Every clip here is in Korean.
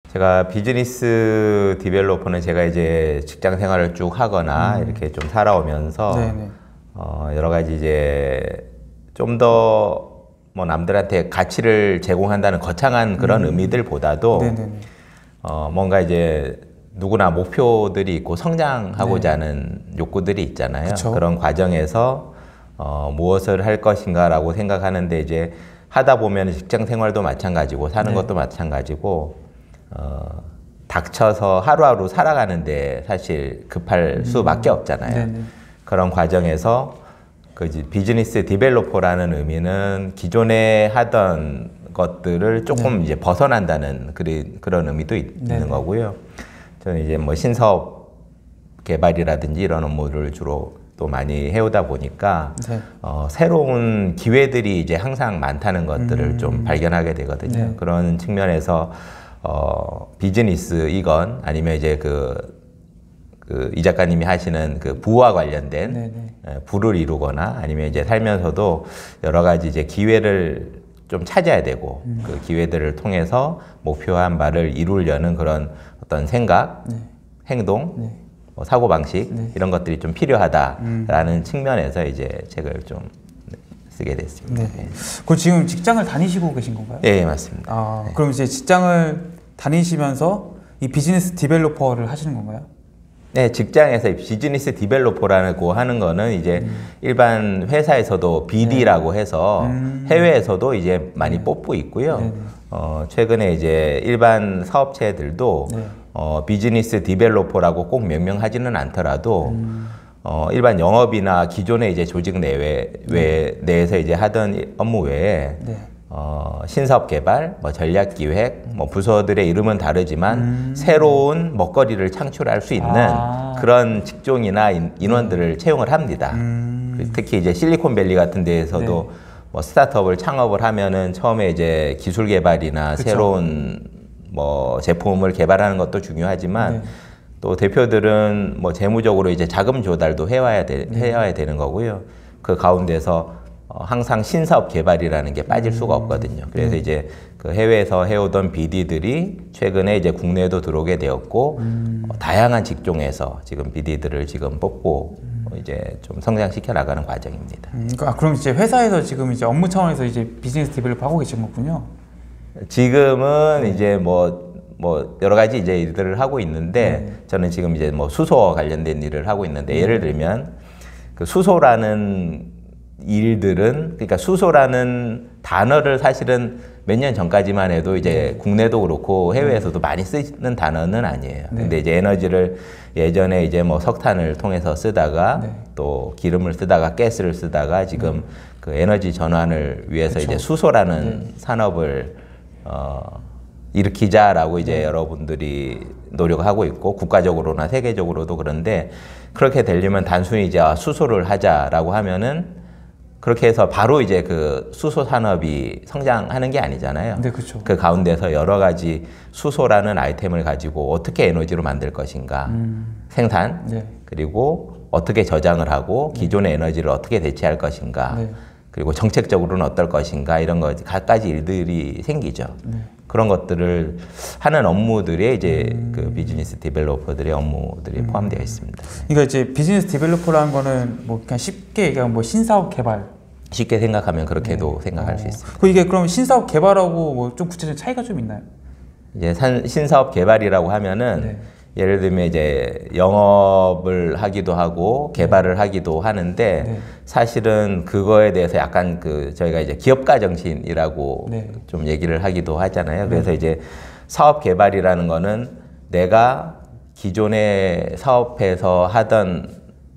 제가 비즈니스 디벨로퍼는 제가 이제 직장 생활을 쭉 하거나 이렇게 좀 살아오면서 여러 가지 이제 좀 더 뭐 남들한테 가치를 제공한다는 거창한 그런 의미들보다도 뭔가 이제 누구나 목표들이 있고 성장하고자 하는 욕구들이 있잖아요. 그쵸? 그런 과정에서 무엇을 할 것인가라고 생각하는데 이제 하다 보면 직장 생활도 마찬가지고 사는 것도 마찬가지고 닥쳐서 하루하루 살아가는데 사실 급할 수밖에 없잖아요. 그런 과정에서 그 비즈니스 디벨로퍼라는 의미는 기존에 하던 것들을 조금 이제 벗어난다는 그런 의미도 있는 거고요. 저는 이제 뭐 신사업 개발이라든지 이런 업무를 주로 또 많이 해오다 보니까 새로운 기회들이 이제 항상 많다는 것들을 좀 발견하게 되거든요. 그런 측면에서 비즈니스이건 아니면 이제 이 작가님이 하시는 그 부와 관련된 부를 이루거나 아니면 이제 살면서도 여러 가지 이제 기회를 좀 찾아야 되고 그 기회들을 통해서 목표한 바를 이루려는 그런 어떤 생각, 행동, 뭐 사고방식 이런 것들이 좀 필요하다라는 측면에서 이제 책을 좀 쓰게 됐습니다. 그럼 지금 직장을 다니시고 계신 건가요? 네, 맞습니다. 아, 그럼 이제 직장을 다니시면서 이 비즈니스 디벨로퍼를 하시는 건가요? 네, 직장에서 비즈니스 디벨로퍼라고 하는 거는 이제 일반 회사에서도 BD라고 해서 해외에서도 이제 많이 뽑고 있고요. 최근에 이제 일반 사업체들도 비즈니스 디벨로퍼라고 꼭 명명하지는 않더라도 일반 영업이나 기존의 이제 조직 내에서 이제 하던 업무 외에 신사업 개발, 뭐 전략 기획, 뭐 부서들의 이름은 다르지만 새로운 먹거리를 창출할 수 있는 그런 직종이나 인원들을 채용을 합니다. 특히 이제 실리콘밸리 같은 데에서도 뭐 스타트업을 창업을 하면은 처음에 이제 기술 개발이나 새로운 뭐 제품을 개발하는 것도 중요하지만 또 대표들은 뭐 재무적으로 이제 자금 조달도 해와야 되는 거고요. 그 가운데서 항상 신사업 개발이라는 게 빠질 수가 없거든요. 그래서 이제 그 해외에서 해오던 BD들이 최근에 이제 국내에도 들어오게 되었고 다양한 직종에서 지금 BD들을 지금 뽑고 이제 좀 성장시켜 나가는 과정입니다. 그럼 이제 회사에서 지금 이제 업무 차원에서 이제 비즈니스 디벨롭 하고 계신 거군요. 지금은 이제 뭐 여러 가지 이제 일들을 하고 있는데 저는 지금 이제 뭐 수소와 관련된 일을 하고 있는데 예를 들면 그 수소라는 일들은 그러니까 수소라는 단어를 사실은 몇 년 전까지만 해도 이제 국내도 그렇고 해외에서도 많이 쓰는 단어는 아니에요. 근데 이제 에너지를 예전에 이제 뭐 석탄을 통해서 쓰다가 또 기름을 쓰다가 가스를 쓰다가 지금 그 에너지 전환을 위해서 이제 수소라는 산업을 일으키자라고 이제 여러분들이 노력하고 있고 국가적으로나 세계적으로도 그런데 그렇게 되려면 단순히 이제 수소를 하자라고 하면은 그렇게 해서 바로 이제 그 수소 산업이 성장하는 게 아니잖아요. 그 가운데서 여러 가지 수소라는 아이템을 가지고 어떻게 에너지로 만들 것인가, 생산, 그리고 어떻게 저장을 하고 기존의 에너지를 어떻게 대체할 것인가, 그리고 정책적으로는 어떨 것인가 이런 거 갖가지 일들이 생기죠. 그런 것들을 하는 업무들에 이제 그 비즈니스 디벨로퍼들의 업무들이 포함되어 있습니다. 그러니까 이제 비즈니스 디벨로퍼라는 거는 뭐 그냥 쉽게 얘기하면 뭐 신사업 개발. 쉽게 생각하면 그렇게도 생각할 수 있습니다. 이게 그럼 신사업 개발하고 뭐 좀 구체적인 차이가 좀 있나요? 이제 신사업 개발이라고 하면은 예를 들면 이제 영업을 하기도 하고 개발을 하기도 하는데 사실은 그거에 대해서 약간 저희가 이제 기업가 정신이라고 좀 얘기를 하기도 하잖아요. 그래서 이제 사업 개발이라는 거는 내가 기존의 사업에서 하던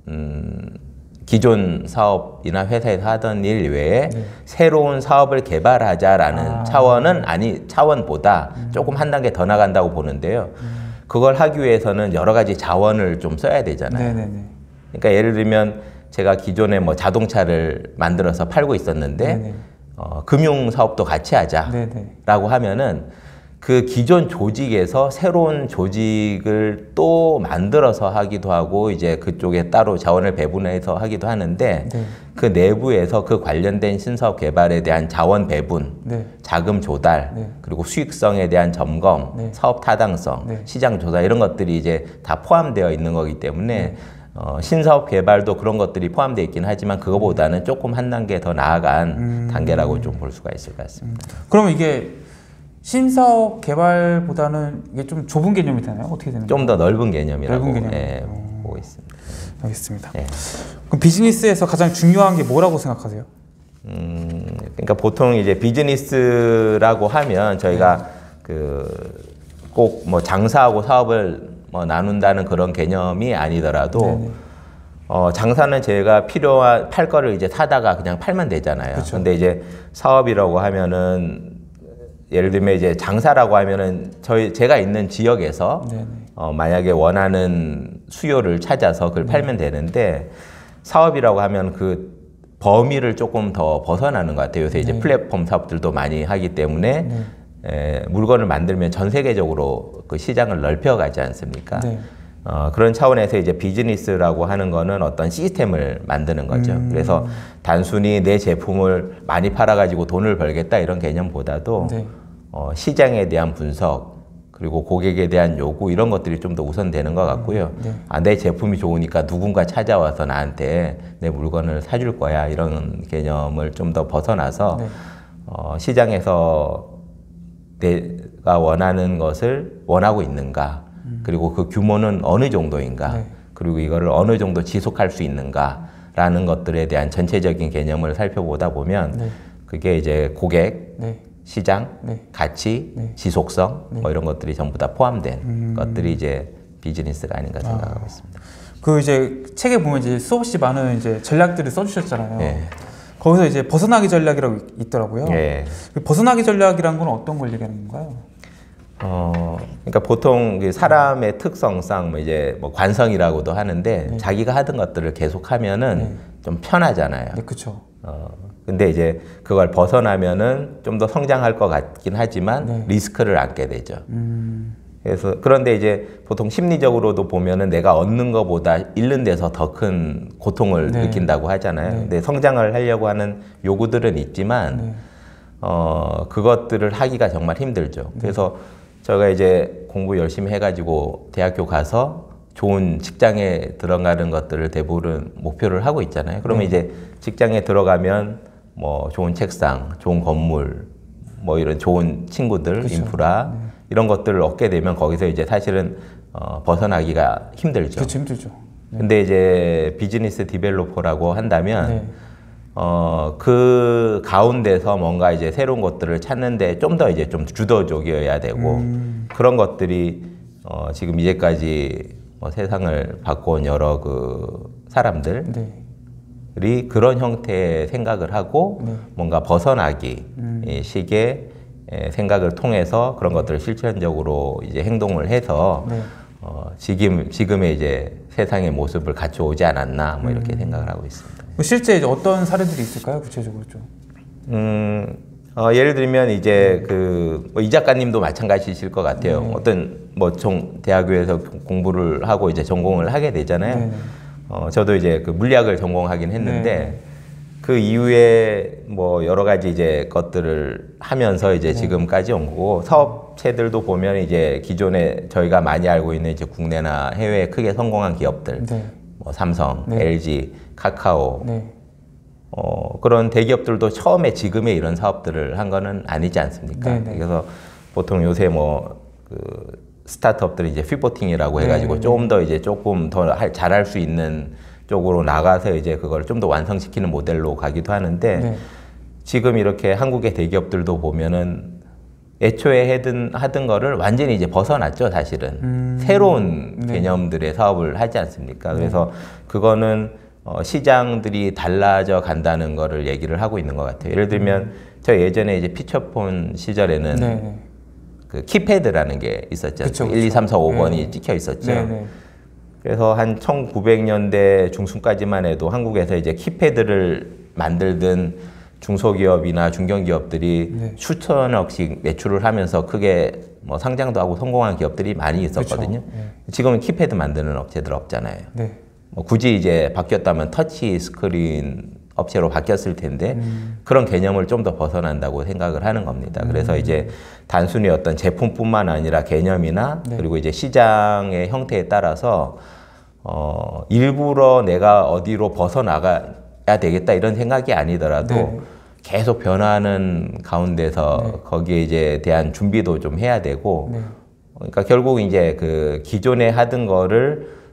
기존 사업이나 회사에서 하던 일 외에 새로운 사업을 개발하자라는 차원보다 조금 한 단계 더 나간다고 보는데요. 그걸 하기 위해서는 여러 가지 자원을 좀 써야 되잖아요. 그러니까 예를 들면 제가 기존에 뭐 자동차를 만들어서 팔고 있었는데 금융 사업도 같이 하자라고 하면은 그 기존 조직에서 새로운 조직을 또 만들어서 하기도 하고 이제 그쪽에 따로 자원을 배분해서 하기도 하는데 네. 그 내부에서 그 관련된 신사업 개발에 대한 자원 배분, 네. 자금 조달, 네. 그리고 수익성에 대한 점검, 네. 사업 타당성, 네. 시장 조사 이런 것들이 이제 다 포함되어 있는 거기 때문에 신사업 개발도 그런 것들이 포함되어 있긴 하지만 그거보다는 조금 한 단계 더 나아간 단계라고 좀 볼 수가 있을 것 같습니다. 그러면 이게 신사업 개발보다는 이게 좀 좁은 개념이 되나요? 어떻게 되는 좀 더 넓은 개념이라고 넓은 개념. 예, 보고 있습니다. 알겠습니다. 예. 그럼 비즈니스에서 가장 중요한 게 뭐라고 생각하세요? 그러니까 보통 이제 비즈니스라고 하면 저희가 그 꼭 뭐 장사하고 사업을 뭐 나눈다는 그런 개념이 아니더라도 네네. 장사는 제가 팔 거를 이제 사다가 그냥 팔면 되잖아요. 그쵸. 근데 이제 사업이라고 하면은 예를 들면 이제 장사라고 하면은 제가 있는 지역에서 네네. 만약에 원하는 수요를 찾아서 그걸 팔면 되는데 사업이라고 하면 그 범위를 조금 더 벗어나는 것 같아요. 요새 이제 플랫폼 사업들도 많이 하기 때문에 물건을 만들면 전 세계적으로 그 시장을 넓혀가지 않습니까? 네. 그런 차원에서 이제 비즈니스라고 하는 거는 어떤 시스템을 만드는 거죠. 그래서 단순히 내 제품을 많이 팔아가지고 돈을 벌겠다 이런 개념보다도 네. 시장에 대한 분석 그리고 고객에 대한 요구 이런 것들이 좀 더 우선되는 것 같고요. 네. 내 제품이 좋으니까 누군가 찾아와서 나한테 내 물건을 사줄 거야 이런 개념을 좀 더 벗어나서 네. 시장에서 내가 원하는 것을 원하고 있는가 그리고 그 규모는 어느 정도인가 네. 그리고 이거를 어느 정도 지속할 수 있는가라는 것들에 대한 전체적인 개념을 살펴보다 보면 네. 그게 이제 고객, 네. 시장, 네. 가치, 네. 지속성 뭐 이런 것들이 전부 다 포함된 것들이 이제 비즈니스가 아닌가 생각하고 있습니다. 그 이제 책에 보면 이제 수없이 많은 이제 전략들을 써주셨잖아요. 예. 거기서 이제 벗어나기 전략이라고 있더라고요. 예. 그 벗어나기 전략이란 건 어떤 걸 얘기하는 건가요? 그러니까 보통 그 사람의 특성상 뭐 이제 뭐 관성이라고도 하는데 네. 자기가 하던 것들을 계속하면은 좀 편하잖아요. 네, 그렇죠. 근데 이제 그걸 벗어나면은 좀 더 성장할 것 같긴 하지만 네. 리스크를 안게 되죠. 그래서 그런데 이제 보통 심리적으로도 보면은 내가 얻는 것보다 잃는 데서 더 큰 고통을 네. 느낀다고 하잖아요. 네. 근데 성장을 하려고 하는 요구들은 있지만 네. 그것들을 하기가 정말 힘들죠. 그래서 제가 이제 공부 열심히 해가지고 대학교 가서 좋은 직장에 들어가는 것들을 대부분 목표를 하고 있잖아요. 그러면 이제 직장에 들어가면 뭐 좋은 책상, 좋은 건물, 뭐 이런 좋은 친구들, 그쵸. 인프라 이런 것들을 얻게 되면 거기서 이제 사실은 벗어나기가 힘들죠. 그렇죠, 힘들죠. 근데 이제 비즈니스 디벨로퍼라고 한다면 네. 그 가운데서 뭔가 이제 새로운 것들을 찾는데 좀 더 이제 좀 주도적이어야 되고 그런 것들이 지금 이제까지 뭐 세상을 바꿔온 여러 그 사람들이 네. 그런 형태의 생각을 하고 네. 뭔가 벗어나기 이 식의 생각을 통해서 그런 것들을 실천적으로 이제 행동을 해서 네. 지금의 이제 세상의 모습을 갖춰오지 않았나 뭐 이렇게 생각을 하고 있습니다. 실제 이제 어떤 사례들이 있을까요? 구체적으로 좀. 예를 들면 이제 이 작가님도 마찬가지실 것 같아요. 네. 어떤 뭐 대학교에서 공부를 하고 이제 전공을 하게 되잖아요. 네. 저도 이제 그 물리학을 전공하긴 했는데 네. 그 이후에 뭐 여러 가지 이제 것들을 하면서 이제 지금까지 온 거고 사업체들도 보면 이제 기존에 저희가 많이 알고 있는 이제 국내나 해외에 크게 성공한 기업들, 네. 뭐 삼성, 네. LG, 카카오 네. 그런 대기업들도 처음에 지금의 이런 사업들을 한 거는 아니지 않습니까? 네네. 그래서 보통 요새 뭐 그 스타트업들이 이제 피보팅이라고 해가지고 네네. 조금 더 잘할 수 있는 쪽으로 나가서 이제 그걸 좀 더 완성시키는 모델로 가기도 하는데 네. 지금 이렇게 한국의 대기업들도 보면은 애초에 하던 거를 완전히 이제 벗어났죠, 사실은. 새로운 네. 개념들의 사업을 하지 않습니까? 그래서 그거는 시장들이 달라져 간다는 거를 얘기를 하고 있는 것 같아요. 예를 들면 저 예전에 이제 피처폰 시절에는 네. 그 키패드라는 게 있었죠. 그쵸, 1, 2, 3, 4, 5번이 네. 찍혀 있었죠. 네. 네. 그래서 한 1900년대 중순까지만 해도 한국에서 이제 키패드를 만들던 중소기업이나 중견기업들이 네. 수천억씩 매출을 하면서 크게 뭐 상장도 하고 성공한 기업들이 많이 있었거든요. 그렇죠. 네. 지금은 키패드 만드는 업체들 없잖아요. 네. 뭐 굳이 이제 바뀌었다면 터치 스크린 업체로 바뀌었을 텐데 그런 개념을 좀 더 벗어난다고 생각을 하는 겁니다. 그래서 이제 단순히 어떤 제품뿐만 아니라 개념이나 네. 그리고 이제 시장의 형태에 따라서 일부러 내가 어디로 벗어나가야 되겠다 이런 생각이 아니더라도 네. 계속 변화하는 가운데서 네. 거기에 이제 대한 준비도 좀 해야 되고 네. 그러니까 결국 이제 그 기존에 하던 거를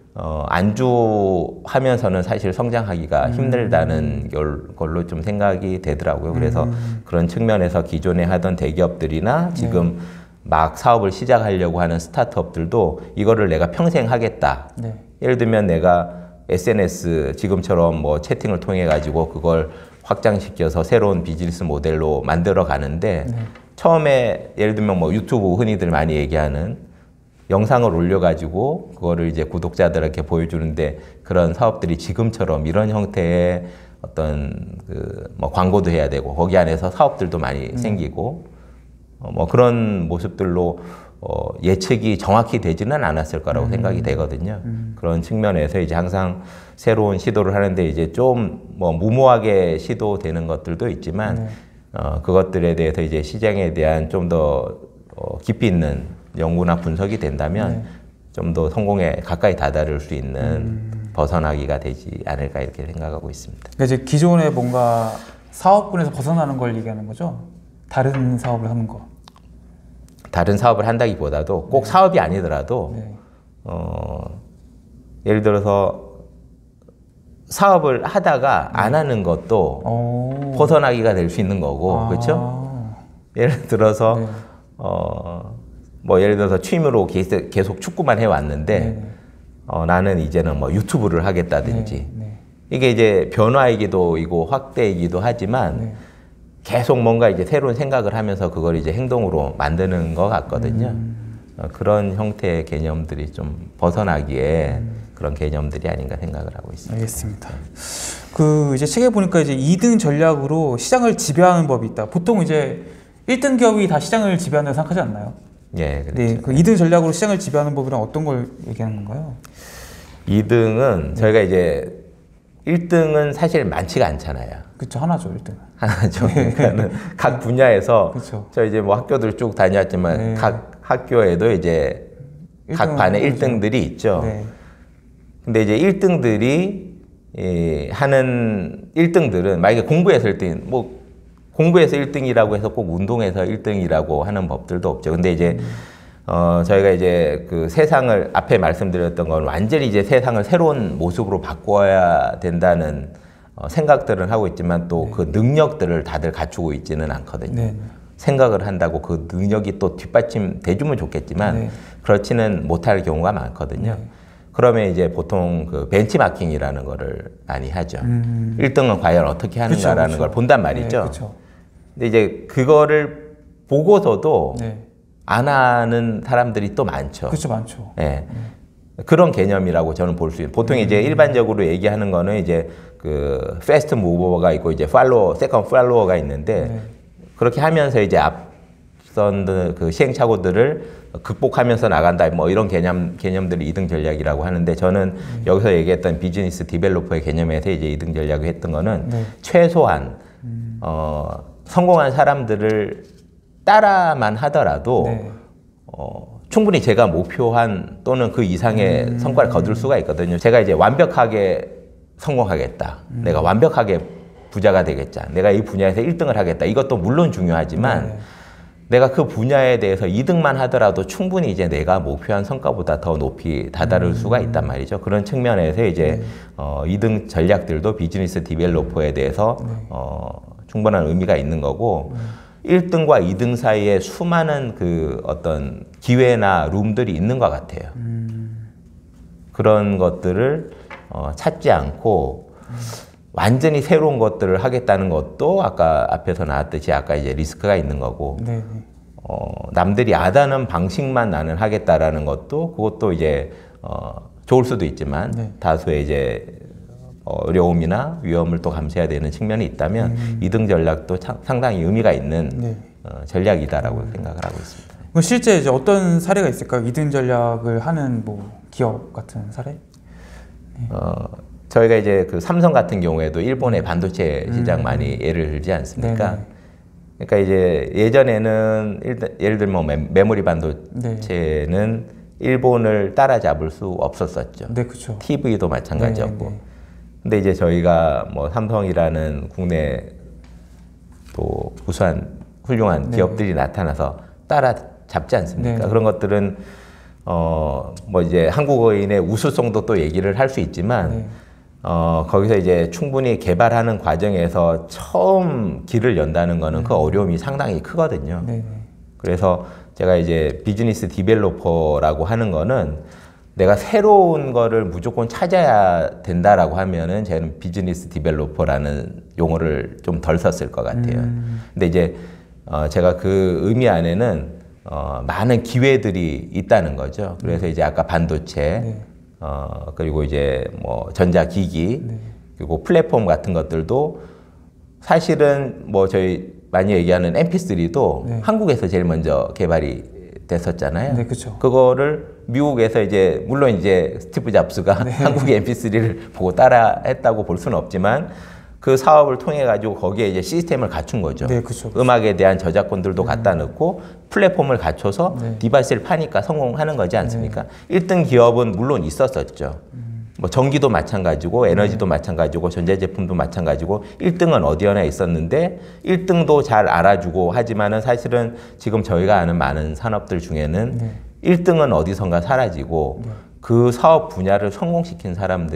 안주하면서는 사실 성장하기가 힘들다는 걸로 좀 생각이 되더라고요. 그래서 그런 측면에서 기존에 하던 대기업들이나 지금 막 사업을 시작하려고 하는 스타트업들도 이거를 내가 평생 하겠다. 네. 예를 들면 내가 SNS 지금처럼 뭐 채팅을 통해 가지고 그걸 확장시켜서 새로운 비즈니스 모델로 만들어 가는데 처음에 예를 들면 뭐 유튜브 흔히들 많이 얘기하는 영상을 올려가지고 그거를 이제 구독자들에게 보여주는데 그런 사업들이 지금처럼 이런 형태의 어떤 그 뭐 광고도 해야 되고 거기 안에서 사업들도 많이 생기고 뭐 그런 모습들로 예측이 정확히 되지는 않았을 거라고 생각이 되거든요. 그런 측면에서 이제 항상 새로운 시도를 하는데 이제 좀 뭐 무모하게 시도되는 것들도 있지만 그것들에 대해서 이제 시장에 대한 좀 더 깊이 있는 연구나 분석이 된다면 좀 더 성공에 가까이 다다를 수 있는 벗어나기가 되지 않을까 이렇게 생각하고 있습니다. 그러니까 이제 기존의 뭔가 사업군에서 벗어나는 걸 얘기하는 거죠? 다른 사업을 하는 거. 다른 사업을 한다기보다도 꼭 사업이 아니더라도 네. 예를 들어서 사업을 하다가 안 하는 것도 벗어나기가 될 수 있는 거고 그렇죠? 예를 들어서 네. 뭐 예를 들어서 취미로 계속 축구만 해왔는데 나는 이제는 뭐 유튜브를 하겠다든지 이게 이제 변화이기도 이고 확대이기도 하지만 계속 뭔가 이제 새로운 생각을 하면서 그걸 이제 행동으로 만드는 것 같거든요. 그런 형태의 개념들이 좀 벗어나기에 그런 개념들이 아닌가 생각을 하고 있습니다. 알겠습니다. 그 이제 책에 보니까 이제 2등 전략으로 시장을 지배하는 법이 있다. 보통 이제 1등 기업이 다 시장을 지배한다고 생각하지 않나요? 예, 그렇죠. 네, 그 2등 전략으로 시장을 지배하는 법이란 어떤 걸 얘기하는 건가요? 2등은 저희가 이제 1등은 사실 많지가 않잖아요. 그렇죠, 하나죠, 1등. 하나죠. 그러니까는 각 분야에서 그렇죠. 저 이제 뭐 학교들 쭉 다녔지만 각 학교에도 이제 각 반에 1등들이 있죠. 네. 근데 이제 1등들이 하는 1등들은 만약에 공부에서 1등, 뭐 공부에서 1등이라고 해서 꼭 운동에서 1등이라고 하는 법들도 없죠. 근데 이제 저희가 이제 그 세상을 앞에 말씀드렸던 건 완전히 이제 세상을 새로운 모습으로 바꿔야 된다는 생각들은 하고 있지만 또 그 능력들을 다들 갖추고 있지는 않거든요. 네. 생각을 한다고 그 능력이 또 뒷받침 돼주면 좋겠지만 그렇지는 못할 경우가 많거든요. 그러면 이제 보통 그 벤치마킹이라는 거를 많이 하죠. 1등은 과연 어떻게 하는가라는 걸 본단 말이죠. 그쵸. 근데 이제 그거를 보고서도 네. 안 하는 사람들이 또 많죠. 그렇죠, 많죠. 예. 그런 개념이라고 저는 볼 수 있어요. 보통 이제 일반적으로 얘기하는 거는 이제 그 패스트 무버가 있고 이제 팔로워, 세컨 팔로워가 있는데 그렇게 하면서 이제 앞선 그 시행착오들을 극복하면서 나간다 뭐 이런 개념들이 2등 전략이라고 하는데 저는 여기서 얘기했던 비즈니스 디벨로퍼의 개념에서 이제 2등 전략을 했던 거는 최소한 성공한 사람들을 따라만 하더라도 충분히 제가 목표한 또는 그 이상의 성과를 거둘 수가 있거든요. 제가 이제 완벽하게 성공하겠다. 내가 완벽하게 부자가 되겠다. 내가 이 분야에서 1등을 하겠다. 이것도 물론 중요하지만 내가 그 분야에 대해서 2등만 하더라도 충분히 이제 내가 목표한 성과보다 더 높이 다다를 수가 있단 말이죠. 그런 측면에서 이제 2등 전략들도 비즈니스 디벨로퍼에 대해서 충분한 의미가 있는 거고 1등과 2등 사이에 수많은 그 어떤 기회나 룸들이 있는 것 같아요. 그런 것들을 찾지 않고 완전히 새로운 것들을 하겠다는 것도 아까 앞에서 나왔듯이 아까 이제 리스크가 있는 거고 남들이 아다는 방식만 나는 하겠다라는 것도 그것도 이제 좋을 수도 있지만 다수의 이제 어려움이나 위험을 또 감수해야 되는 측면이 있다면 2등 전략도 상당히 의미가 있는 네. 전략이다라고 생각을 하고 있습니다. 그럼 실제 이제 어떤 사례가 있을까요? 2등 전략을 하는 뭐 기업 같은 사례? 저희가 이제 그 삼성 같은 경우에도 일본의 반도체 시장 많이 예를 들지 않습니까? 네네. 그러니까 이제 예전에는 예를 들면 메모리 반도체는 일본을 따라잡을 수 없었었죠. 네, 그렇죠. TV도 마찬가지였고. 네. 근데 이제 저희가 뭐 삼성이라는 국내 또 우수한 훌륭한 기업들이 나타나서 따라잡지 않습니까? 네. 그런 것들은 뭐 이제 한국어인의 우수성도 또 얘기를 할 수 있지만 네. 거기서 이제 충분히 개발하는 과정에서 처음 길을 연다는 거는 그 어려움이 상당히 크거든요. 네. 그래서 제가 이제 비즈니스 디벨로퍼라고 하는 거는 내가 새로운 거를 무조건 찾아야 된다라고 하면은 저는 비즈니스 디벨로퍼라는 용어를 좀 덜 썼을 것 같아요. 근데 이제 제가 그 의미 안에는 많은 기회들이 있다는 거죠. 그래서 이제 아까 반도체, 네. 그리고 이제 뭐 전자기기, 그리고 플랫폼 같은 것들도 사실은 뭐 저희 많이 얘기하는 MP3도 한국에서 제일 먼저 개발이 됐었잖아요. 네, 그렇죠. 그거를 미국에서 이제 물론 이제 스티브 잡스가 한국의 MP3를 보고 따라했다고 볼 수는 없지만 그 사업을 통해 가지고 거기에 이제 시스템을 갖춘 거죠. 네, 그렇죠. 음악에 대한 저작권들도 갖다 넣고 플랫폼을 갖춰서 디바이스를 파니까 성공하는 거지 않습니까? 1등 기업은 물론 있었었죠. 뭐 전기도 마찬가지고 에너지도 마찬가지고 전자제품도 마찬가지고 1등은 어디에나 있었는데 1등도 잘 알아주고 하지만은 사실은 지금 저희가 아는 많은 산업들 중에는 1등은 어디선가 사라지고 그 사업 분야를 성공시킨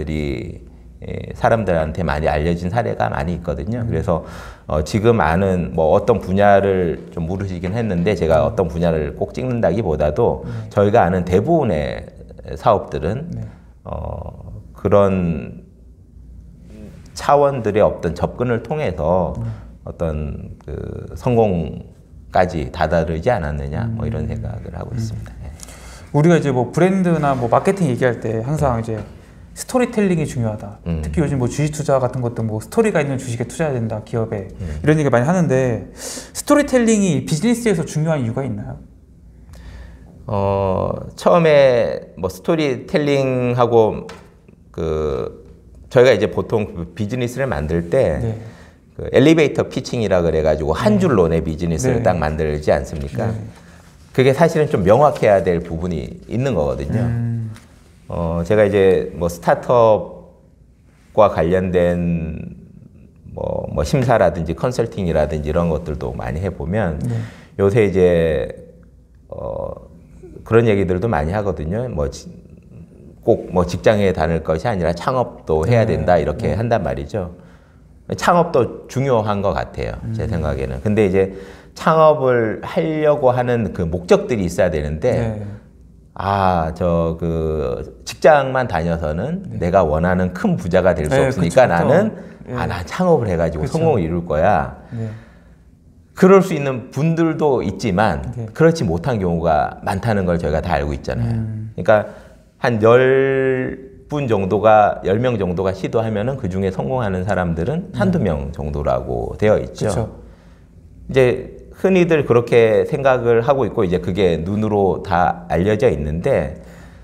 사람들한테 많이 알려진 사례가 많이 있거든요. 그래서 지금 아는 뭐 어떤 분야를 좀 물으시긴 했는데 제가 어떤 분야를 꼭 찍는다기보다도 저희가 아는 대부분의 사업들은 그런 차원들의 어떤 접근을 통해서 어떤 그 성공까지 다다르지 않았느냐 뭐 이런 생각을 하고 있습니다. 우리가 이제 뭐 브랜드나 뭐 마케팅 얘기할 때 항상 이제 스토리텔링이 중요하다. 특히 요즘 뭐 주식 투자 같은 것도 뭐 스토리가 있는 주식에 투자해야 된다, 기업에. 이런 얘기 많이 하는데 스토리텔링이 비즈니스에서 중요한 이유가 있나요? 처음에 뭐 스토리텔링하고 저희가 이제 보통 비즈니스를 만들 때 그 엘리베이터 피칭이라 그래가지고 한 줄로 내 비즈니스를 딱 만들지 않습니까? 그게 사실은 좀 명확해야 될 부분이 있는 거거든요. 제가 이제 뭐 스타트업과 관련된 뭐 심사라든지 컨설팅이라든지 이런 것들도 많이 해보면 요새 이제 그런 얘기들도 많이 하거든요. 꼭 뭐 직장에 다닐 것이 아니라 창업도 해야 된다 이렇게 한단 말이죠. 창업도 중요한 것 같아요. 제 생각에는. 근데 이제 창업을 하려고 하는 그 목적들이 있어야 되는데 직장만 다녀서는 내가 원하는 큰 부자가 될 수 없으니까 나는 난 창업을 해가지고 성공을 이룰 거야. 그럴 수 있는 분들도 있지만 그렇지 못한 경우가 많다는 걸 저희가 다 알고 있잖아요. 그러니까 한 10분 정도가 10명 정도가 시도하면은 그 중에 성공하는 사람들은 한두 명 정도라고 되어 있죠. 그쵸. 이제 흔히들 그렇게 생각을 하고 있고 이제 그게 눈으로 다 알려져 있는데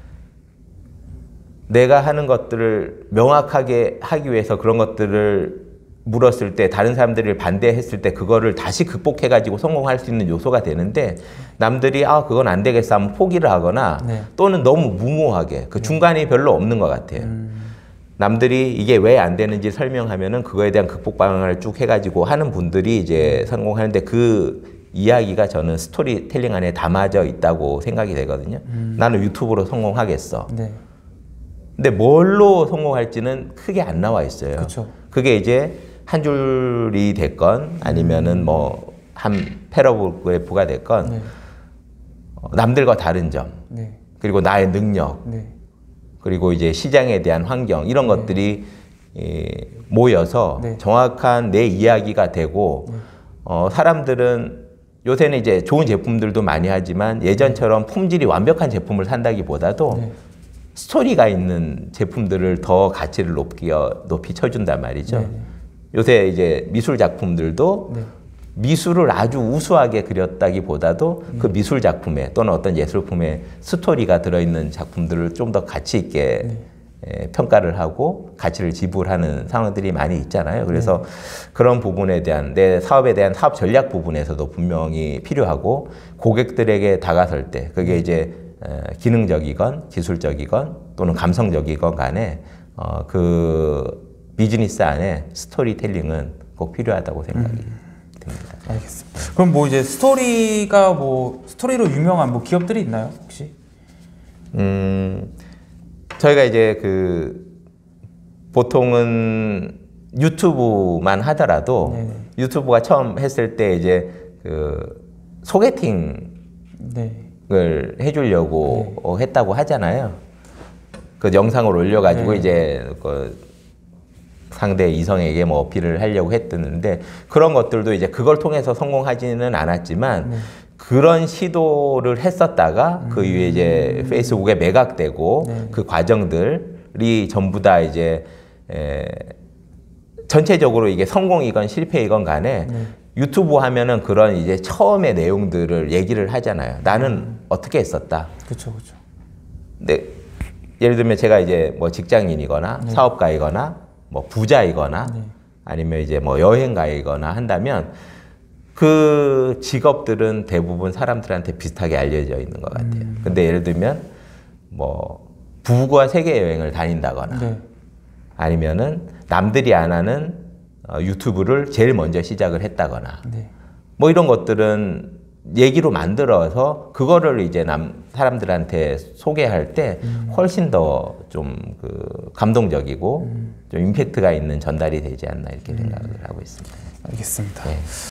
내가 하는 것들을 명확하게 하기 위해서 그런 것들을 물었을 때 다른 사람들이 반대했을 때 그거를 다시 극복해가지고 성공할 수 있는 요소가 되는데 남들이 그건 안 되겠어 하면 포기를 하거나 또는 너무 무모하게 그 중간이 별로 없는 것 같아요. 남들이 이게 왜 안 되는지 설명하면은 그거에 대한 극복 방안을 쭉 해가지고 하는 분들이 이제 성공하는데 그 이야기가 저는 스토리텔링 안에 담아져 있다고 생각이 되거든요. 나는 유튜브로 성공하겠어. 근데 뭘로 성공할지는 크게 안 나와 있어요. 그쵸. 그게 이제 한 줄이 됐건 아니면은 뭐 한 패러그래프가 됐건 남들과 다른 점 그리고 나의 능력 그리고 이제 시장에 대한 환경 이런 것들이 모여서 정확한 내 이야기가 되고 사람들은 요새는 이제 좋은 제품들도 많이 하지만 예전처럼 품질이 완벽한 제품을 산다기보다도 스토리가 있는 제품들을 더 가치를 높이 쳐준단 말이죠. 네. 요새 이제 미술 작품들도 네. 미술을 아주 우수하게 그렸다기보다도 그 미술 작품에 또는 어떤 예술품에 스토리가 들어있는 작품들을 좀 더 가치 있게 평가를 하고 가치를 지불하는 상황들이 많이 있잖아요. 그래서 그런 부분에 대한 내 사업에 대한 사업 전략 부분에서도 분명히 필요하고 고객들에게 다가설 때 그게 이제 기능적이건 기술적이건 또는 감성적이건 간에 그 비즈니스 안에 스토리텔링은 꼭 필요하다고 생각이 듭니다. 알겠습니다. 그럼 뭐 이제 스토리가 뭐 스토리로 유명한 뭐 기업들이 있나요, 혹시? 저희가 이제 그 보통은 유튜브만 하더라도 네네. 유튜브가 처음 했을 때 이제 그 소개팅을 네. 해주려고 했다고 하잖아요. 그 영상을 올려가지고 네. 이제 그 상대 이성에게 뭐 어필을 하려고 했었는데 그런 것들도 이제 그걸 통해서 성공하지는 않았지만 그런 시도를 했었다가 그 이후에 이제 페이스북에 매각되고 네. 그 과정들이 전부 다 이제 전체적으로 이게 성공이건 실패이건 간에 유튜브 하면은 그런 이제 처음의 내용들을 얘기를 하잖아요. 나는 어떻게 했었다. 그렇죠, 그렇죠. 근데 예를 들면 제가 이제 뭐 직장인이거나 사업가이거나 뭐 부자이거나 아니면 이제 뭐 여행가이거나 한다면 그 직업들은 대부분 사람들한테 비슷하게 알려져 있는 것 같아요. 근데 예를 들면 뭐 부부가 세계 여행을 다닌다거나 네. 아니면은 남들이 안 하는 유튜브를 제일 먼저 시작을 했다거나 네. 뭐 이런 것들은 얘기로 만들어서 그거를 이제 사람들한테 소개할 때 훨씬 더 좀 그 감동적이고 좀 임팩트가 있는 전달이 되지 않나 이렇게 생각을 하고 있습니다. 알겠습니다. 네.